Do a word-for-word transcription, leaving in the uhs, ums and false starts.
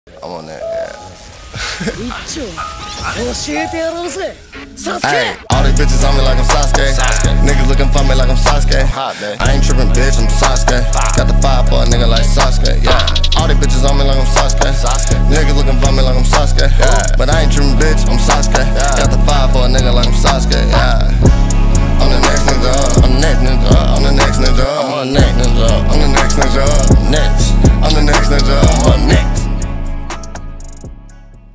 I'm on that, yeah. Hey, all these bitches on me like I'm Sasuke. Sasuke. Niggas looking for me like I'm Sasuke. Hot, I ain't trippin', bitch, I'm Sasuke. Got the fire for a nigga like Sasuke, yeah. All these bitches on me like I'm Sasuke. Sasuke. Niggas looking for me like I'm Sasuke, yeah. But I ain't trippin', bitch, I'm Sasuke.